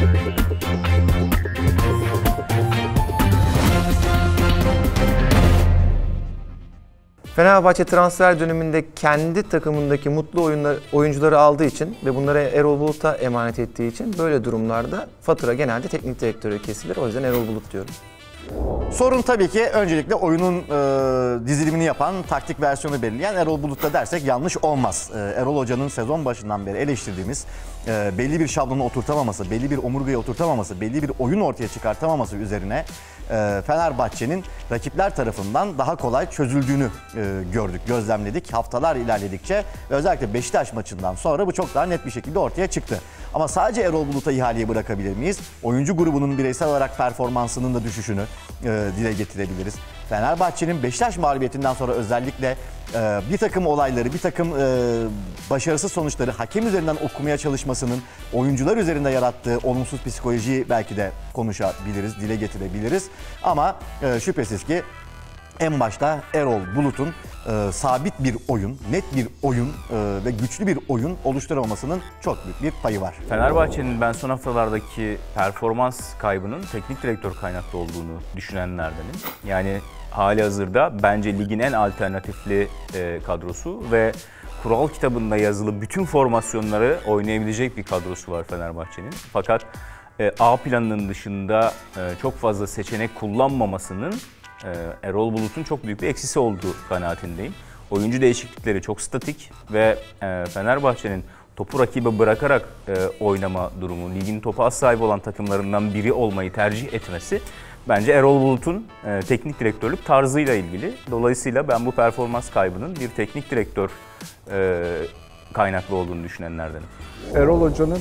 Fenerbahçe transfer döneminde kendi takımındaki mutlu oyuncuları aldığı için ve bunları Erol Bulut'a emanet ettiği için böyle durumlarda fatura genelde teknik direktöre kesilir. O yüzden Erol Bulut diyorum. Sorun tabii ki öncelikle oyunun dizilimini yapan, taktik versiyonu belirleyen Erol Bulut'ta dersek yanlış olmaz. Erol Hoca'nın sezon başından beri eleştirdiğimiz belli bir şablonu oturtamaması, belli bir omurgayı oturtamaması, belli bir oyun ortaya çıkartamaması üzerine Fenerbahçe'nin rakipler tarafından daha kolay çözüldüğünü gördük, gözlemledik. Haftalar ilerledikçe ve özellikle Beşiktaş maçından sonra bu çok daha net bir şekilde ortaya çıktı. Ama sadece Erol Bulut'a ihaleyi bırakabilir miyiz? Oyuncu grubunun bireysel olarak performansının da düşüşünü dile getirebiliriz. Fenerbahçe'nin Beşiktaş mağlubiyetinden sonra özellikle bir takım olayları, bir takım başarısız sonuçları hakem üzerinden okumaya çalışmasının oyuncular üzerinde yarattığı olumsuz psikolojiyi belki de konuşabiliriz, dile getirebiliriz. Ama şüphesiz ki en başta Erol Bulut'un sabit bir oyun, net bir oyun ve güçlü bir oyun oluşturamamasının çok büyük bir payı var. Fenerbahçe'nin ben son haftalardaki performans kaybının teknik direktör kaynaklı olduğunu düşünenlerdenim. Yani halihazırda bence ligin en alternatifli kadrosu ve kural kitabında yazılı bütün formasyonları oynayabilecek bir kadrosu var Fenerbahçe'nin. Fakat A planının dışında çok fazla seçenek kullanmamasının Erol Bulut'un çok büyük bir eksisi olduğu kanaatindeyim. Oyuncu değişiklikleri çok statik ve Fenerbahçe'nin topu rakibe bırakarak oynama durumu, ligin topa az sahibi olan takımlarından biri olmayı tercih etmesi bence Erol Bulut'un teknik direktörlük tarzıyla ilgili. Dolayısıyla ben bu performans kaybının bir teknik direktör kaynaklı olduğunu düşünenlerdenim. Erol Hoca'nın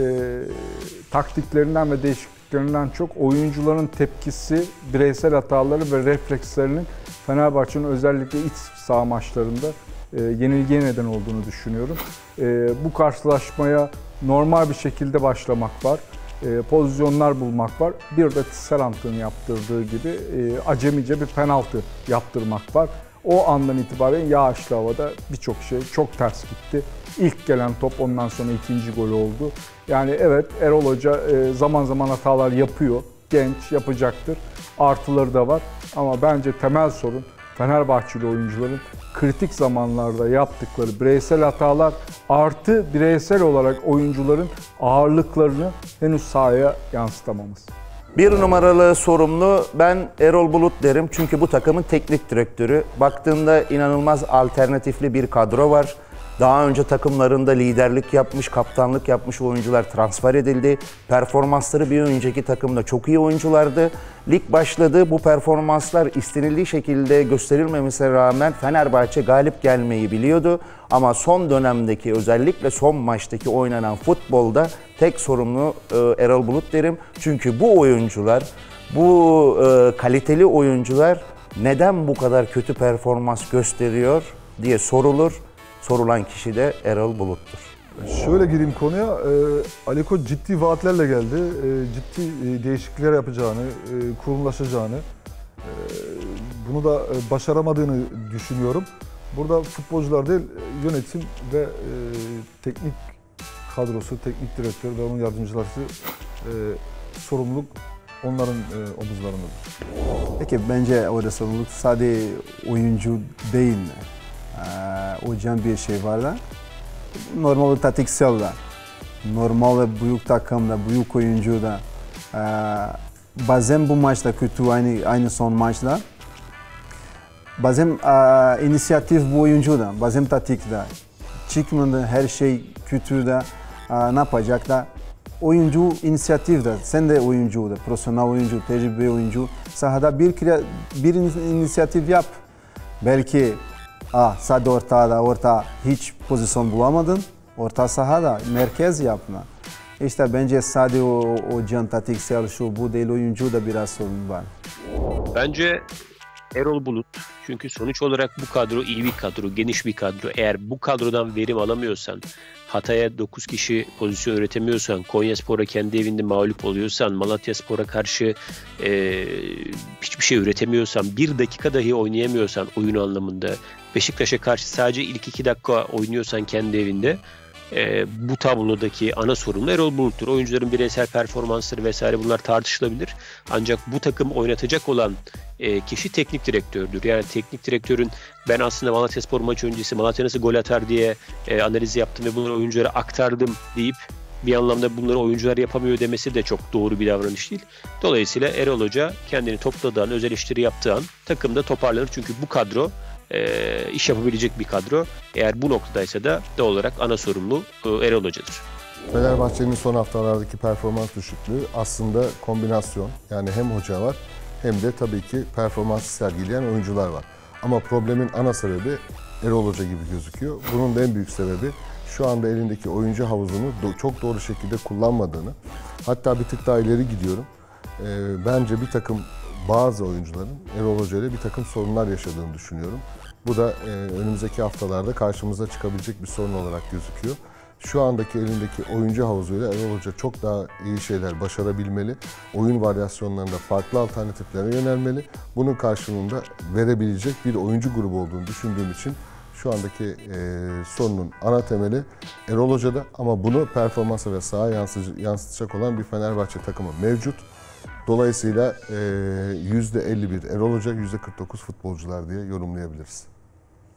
taktiklerinden ve değişikliklerinden çok oyuncuların tepkisi, bireysel hataları ve reflekslerinin Fenerbahçe'nin özellikle iç saha maçlarında yenilgiye neden olduğunu düşünüyorum. Bu karşılaşmaya normal bir şekilde başlamak var. Pozisyonlar bulmak var. Bir de Tisserant'ın yaptırdığı gibi acemice bir penaltı yaptırmak var. O andan itibaren yağışlı havada birçok şey çok ters gitti. İlk gelen top ondan sonra ikinci gol oldu. Yani evet, Erol Hoca zaman zaman hatalar yapıyor. Genç, yapacaktır. Artıları da var. Ama bence temel sorun Fenerbahçeli oyuncuların kritik zamanlarda yaptıkları bireysel hatalar artı bireysel olarak oyuncuların ağırlıklarını henüz sahaya yansıtamaması. Bir numaralı sorumlu ben Erol Bulut derim çünkü bu takımın teknik direktörü. Baktığında inanılmaz alternatifli bir kadro var. Daha önce takımlarında liderlik yapmış, kaptanlık yapmış oyuncular transfer edildi. Performansları bir önceki takımda çok iyi oyunculardı. Lig başladı. Bu performanslar istenildiği şekilde gösterilmemesine rağmen Fenerbahçe galip gelmeyi biliyordu. Ama son dönemdeki özellikle son maçtaki oynanan futbolda tek sorumlu Erol Bulut derim. Çünkü bu oyuncular, bu kaliteli oyuncular neden bu kadar kötü performans gösteriyor diye sorulur. Sorulan kişi de Erol Bulut'tur. Şöyle gireyim konuya. Ali Koç ciddi vaatlerle geldi. Ciddi değişiklikler yapacağını, kurumlaşacağını, bunu da başaramadığını düşünüyorum. Burada futbolcular değil, yönetim ve teknik kadrosu, teknik direktör ve onun yardımcıları sorumluluk onların omuzlarındadır. Peki bence orada sorumluluk sadece oyuncu değil mi? Hocam bir şey var da normal taktiksel de normal büyük takımda büyük oyuncu da bazen bu maçta kötü aynı son maçta bazen inisiyatif bu oyuncu da bazen taktik da çıkmadı her şey kötü de ne yapacak da oyuncu inisiyatif de sen de oyuncu da profesyonel oyuncu tecrübeli oyuncu sahada bir inisiyatif yap belki sadece orta hiç pozisyon bulamadın. Orta sahada merkez yapma. İşte bence sadece o can taktiksel şu bu değil oyuncu da biraz sorun var. Bence Erol Bulut çünkü sonuç olarak bu kadro iyi bir kadro, geniş bir kadro. Eğer bu kadrodan verim alamıyorsan, Hatay'a 9 kişi pozisyon üretemiyorsan, Konyaspor'a kendi evinde mağlup oluyorsan, Malatyaspor'a karşı hiçbir şey üretemiyorsan, bir dakika dahi oynayamıyorsan oyun anlamında, Beşiktaş'a karşı sadece ilk 2 dakika oynuyorsan kendi evinde, bu tablodaki ana sorumlu Erol Bulut'tur. Oyuncuların bireysel performansları vesaire bunlar tartışılabilir. Ancak bu takım oynatacak olan kişi teknik direktördür. Yani teknik direktörün ben aslında Malatyaspor maçı öncesi Malatya nasıl gol atar diye analiz yaptım ve bunları oyunculara aktardım deyip bir anlamda bunları oyuncular yapamıyor demesi de çok doğru bir davranış değil. Dolayısıyla Erol Hoca kendini topladığı an, öz eleştiri yaptığı an takımda toparlanır. Çünkü bu kadro iş yapabilecek bir kadro. Eğer bu noktadaysa da doğal olarak ana sorumlu Erol Hoca'dır. Fenerbahçe'nin son haftalardaki performans düşüklüğü aslında kombinasyon. Yani hem hoca var hem de tabii ki performans sergileyen oyuncular var. Ama problemin ana sebebi Erol Hoca gibi gözüküyor. Bunun da en büyük sebebi şu anda elindeki oyuncu havuzunu çok doğru şekilde kullanmadığını. Hatta bir tık daha ileri gidiyorum. Bence bir takım bazı oyuncuların Erol Hoca ile bir takım sorunlar yaşadığını düşünüyorum. Bu da önümüzdeki haftalarda karşımıza çıkabilecek bir sorun olarak gözüküyor. Şu andaki elindeki oyuncu havuzuyla Erol Hoca çok daha iyi şeyler başarabilmeli. Oyun varyasyonlarında farklı alternatiflere yönelmeli. Bunun karşılığında verebilecek bir oyuncu grubu olduğunu düşündüğüm için şu andaki sorunun ana temeli Erol Hoca'da, ama bunu performansa ve sahaya yansıtacak olan bir Fenerbahçe takımı mevcut. Dolayısıyla %51 Erol Hoca, %49 futbolcular diye yorumlayabiliriz.